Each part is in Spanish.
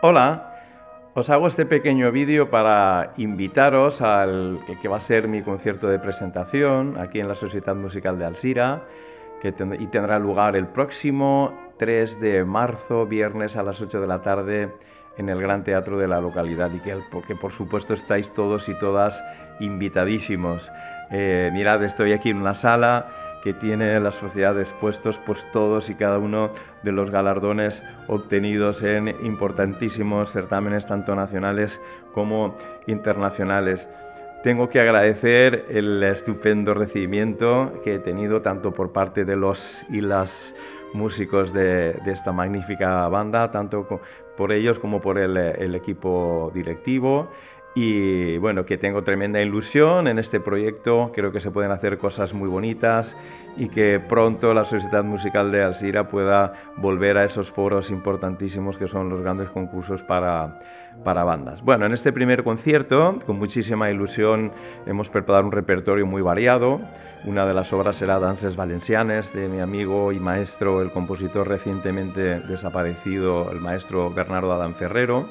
Hola, os hago este pequeño vídeo para invitaros al que va a ser mi concierto de presentación aquí en la Sociedad Musical de Alzira, y tendrá lugar el próximo 3 de marzo, viernes a las 8 de la tarde, en el Gran Teatro de la localidad, y que por supuesto estáis todos y todas invitadísimos. Mirad, estoy aquí en una sala que tiene la sociedad expuestos pues todos y cada uno de los galardones obtenidos en importantísimos certámenes tanto nacionales como internacionales. Tengo que agradecer el estupendo recibimiento que he tenido tanto por parte de los y las músicos de esta magnífica banda, tanto por ellos como por el equipo directivo. Y bueno, que tengo tremenda ilusión en este proyecto, creo que se pueden hacer cosas muy bonitas y que pronto la Sociedad Musical de Alzira pueda volver a esos foros importantísimos que son los grandes concursos para bandas. Bueno, en este primer concierto, con muchísima ilusión, hemos preparado un repertorio muy variado. Una de las obras será Danses Valencianes, de mi amigo y maestro, el compositor recientemente desaparecido, el maestro Bernardo Adán Ferrero.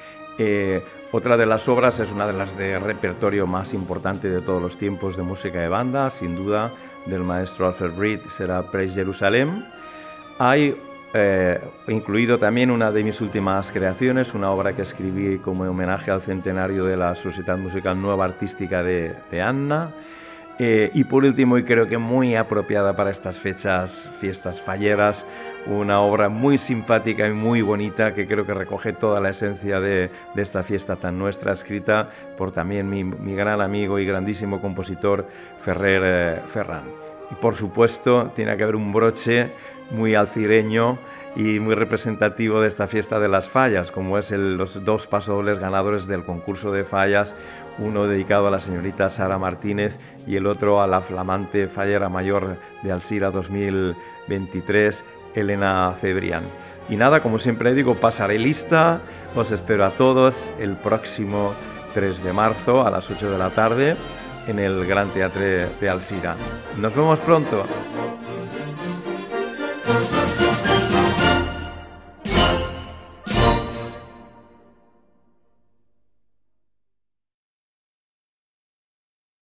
Otra de las obras es una de las de repertorio más importante de todos los tiempos de música de banda, sin duda, del maestro Alfred Reed, será Praise Jerusalem. Hay incluido también una de mis últimas creaciones, una obra que escribí como homenaje al centenario de la Sociedad Musical Nueva Artística de Anna. Y por último, y creo que muy apropiada para estas fechas, fiestas falleras, una obra muy simpática y muy bonita que creo que recoge toda la esencia de esta fiesta tan nuestra, escrita por también mi gran amigo y grandísimo compositor Ferrer Ferran. Y por supuesto tiene que haber un broche muy alcireño y muy representativo de esta fiesta de las fallas, como es los dos pasodobles ganadores del concurso de fallas, uno dedicado a la señorita Sara Martínez y el otro a la flamante fallera mayor de Alzira 2023, Elena Cebrián. Y nada, como siempre digo, pasaré lista, os espero a todos el próximo 3 de marzo a las 8 de la tarde en el Gran Teatre de Alzira. Nos vemos pronto.